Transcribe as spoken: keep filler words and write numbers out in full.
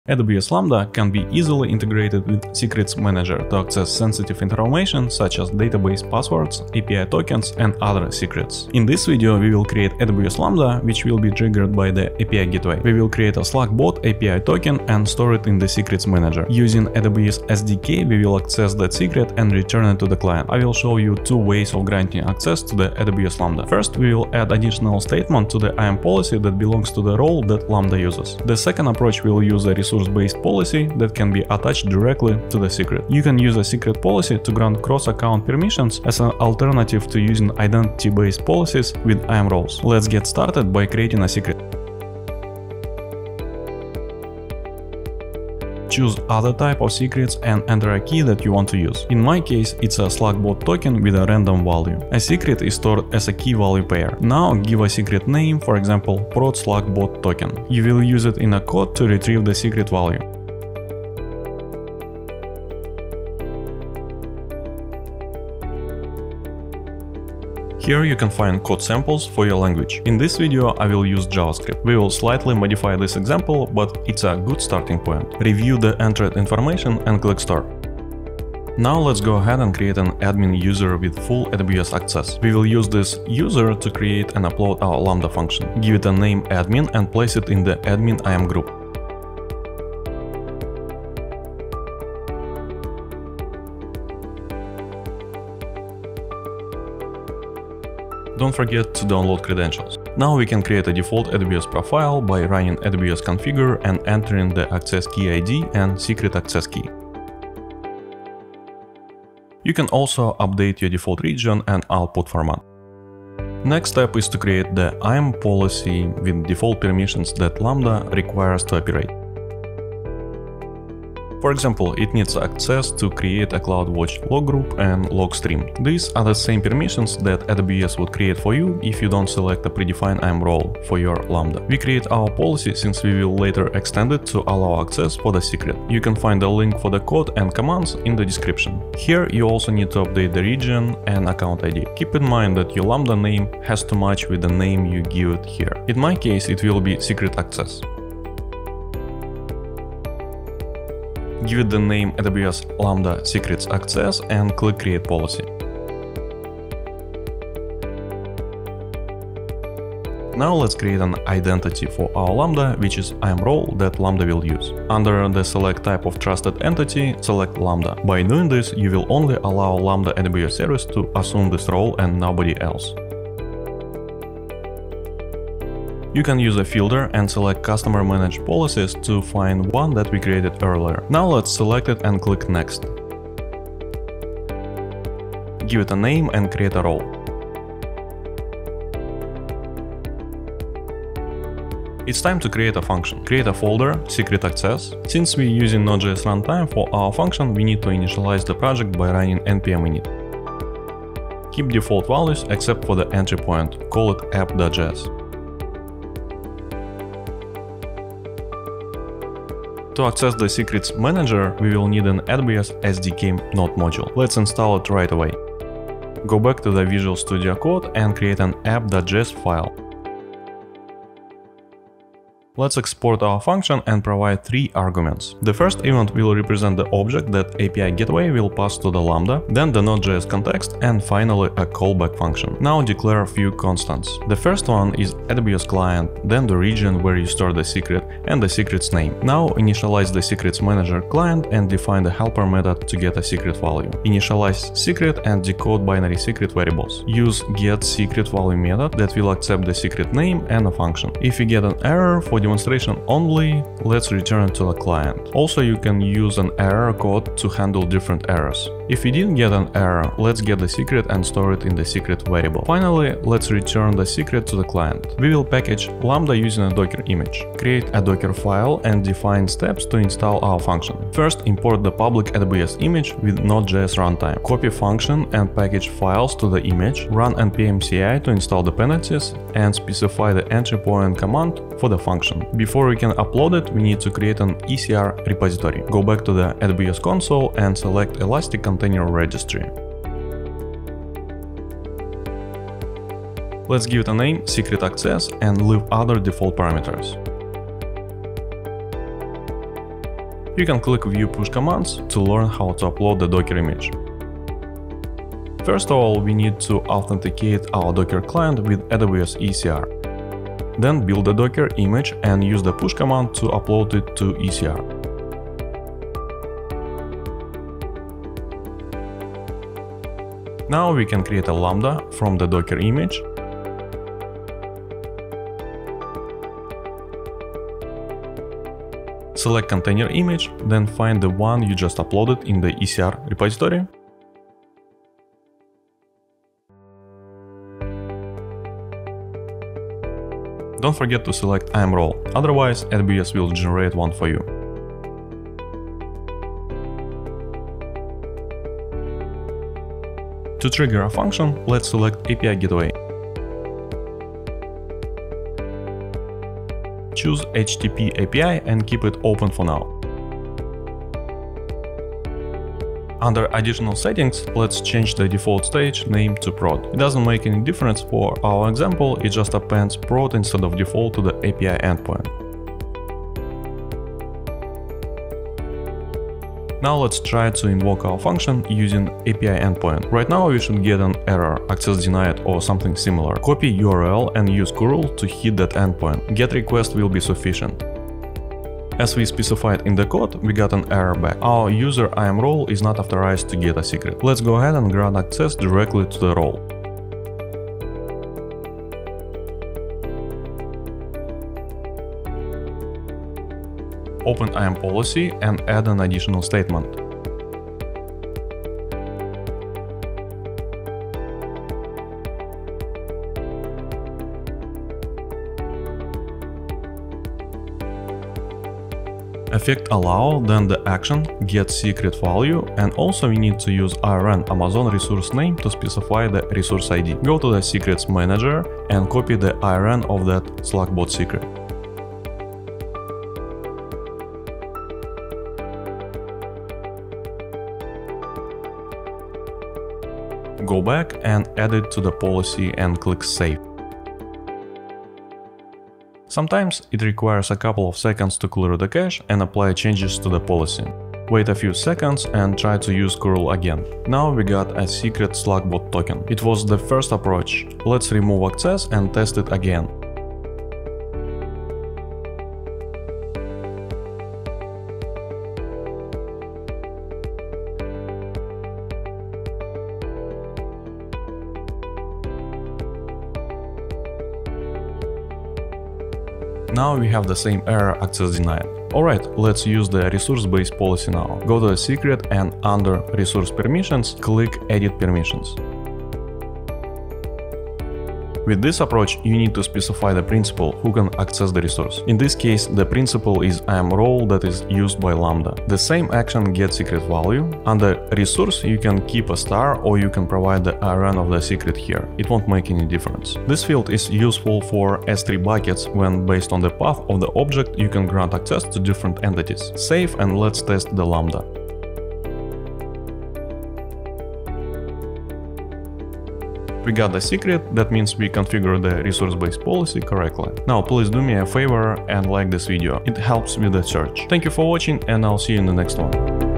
A W S Lambda can be easily integrated with Secrets Manager to access sensitive information such as database passwords, A P I tokens, and other secrets. In this video, we will create A W S Lambda, which will be triggered by the A P I gateway. We will create a Slack bot A P I token and store it in the Secrets Manager. Using A W S S D K, we will access that secret and return it to the client. I will show you two ways of granting access to the A W S Lambda. First, we will add additional statement to the I A M policy that belongs to the role that Lambda uses. The second approach will use a resource-based policy that can be attached directly to the secret. You can use a secret policy to grant cross-account permissions as an alternative to using identity-based policies with I A M roles. Let's get started by creating a secret. Choose other type of secrets and enter a key that you want to use. In my case, it's a Slack bot token with a random value. A secret is stored as a key value pair. Now give a secret name, for example, prod Slack bot token. You will use it in a code to retrieve the secret value. Here you can find code samples for your language. In this video I will use JavaScript. We will slightly modify this example, but it's a good starting point. Review the entered information and click Start. Now let's go ahead and create an admin user with full A W S access. We will use this user to create and upload our Lambda function. Give it a name admin and place it in the admin I A M group. Don't forget to download credentials. Now we can create a default A W S profile by running A W S configure and entering the access key I D and secret access key. You can also update your default region and output format. Next step is to create the I A M policy with default permissions that Lambda requires to operate. For example, it needs access to create a CloudWatch log group and log stream. These are the same permissions that A W S would create for you if you don't select a predefined I A M role for your Lambda. We create our policy since we will later extend it to allow access for the secret. You can find the link for the code and commands in the description. Here you also need to update the region and account I D. Keep in mind that your Lambda name has to match with the name you give it here. In my case, it will be secret access. Give it the name A W S Lambda Secrets Access and click Create Policy. Now let's create an identity for our Lambda, which is I A M role that Lambda will use. Under the Select Type of Trusted Entity, select Lambda. By doing this, you will only allow Lambda A W S service to assume this role and nobody else. You can use a filter and select Customer Managed Policies to find one that we created earlier. Now let's select it and click Next. Give it a name and create a role. It's time to create a function. Create a folder, Secret Access. Since we're using Node.js runtime for our function, we need to initialize the project by running npm init. Keep default values except for the entry point. Call it app.js. To access the Secrets Manager, we will need an A W S S D K node module. Let's install it right away. Go back to the Visual Studio Code and create an app.js file. Let's export our function and provide three arguments. The first event will represent the object that A P I gateway will pass to the Lambda, then the Node.js context, and finally a callback function. Now declare a few constants. The first one is A W S client, then the region where you store the secret and the secret's name. Now initialize the Secrets Manager client and define the helper method to get a secret value. Initialize secret and decode binary secret variables. Use getSecretValue method that will accept the secret name and a function. If you get an error for demonstration only, let's return it to the client. Also, you can use an error code to handle different errors. If you didn't get an error, let's get the secret and store it in the secret variable. Finally, let's return the secret to the client. We will package Lambda using a Docker image. Create a Docker file and define steps to install our function. First, import the public A W S image with Node.js runtime. Copy function and package files to the image. Run npm C I to install dependencies and specify the entry point command for the function. Before we can upload it, we need to create an E C R repository. Go back to the A W S console and select Elastic Container Registry. Let's give it a name, Secret Access, and leave other default parameters. You can click View Push Commands to learn how to upload the Docker image. First of all, we need to authenticate our Docker client with A W S E C R. Then build a Docker image and use the push command to upload it to E C R. Now we can create a Lambda from the Docker image. Select container image, then find the one you just uploaded in the E C R repository. Don't forget to select I A M role, otherwise A W S will generate one for you. To trigger a function, let's select A P I Gateway. Choose H T T P A P I and keep it open for now. Under additional settings, let's change the default stage name to prod. It doesn't make any difference for our example, it just appends prod instead of default to the A P I endpoint. Now let's try to invoke our function using A P I endpoint. Right now we should get an error, access denied or something similar. Copy U R L and use curl to hit that endpoint. Get request will be sufficient. As we specified in the code, we got an error back. Our user I A M role is not authorized to get a secret. Let's go ahead and grant access directly to the role. Open I A M policy and add an additional statement. Effect allow, then the action get secret value, and also we need to use I R N Amazon resource name to specify the resource I D. Go to the secrets manager and copy the I R N of that Slackbot secret. Go back and add it to the policy and click Save. Sometimes it requires a couple of seconds to clear the cache and apply changes to the policy. Wait a few seconds and try to use curl again. Now we got a secret Slackbot token. It was the first approach. Let's remove access and test it again. Now we have the same error, access denied. Alright, let's use the resource-based policy now. Go to the secret and under resource permissions, click edit permissions. With this approach, you need to specify the principal who can access the resource. In this case, the principal is I A M role that is used by Lambda. The same action get secret value. Under resource, you can keep a star or you can provide the I R N of the secret here. It won't make any difference. This field is useful for S three buckets when based on the path of the object you can grant access to different entities. Save and let's test the Lambda. We got the secret, that means we configure the resource-based policy correctly. Now please do me a favor and like this video, it helps with the search. Thank you for watching and I'll see you in the next one.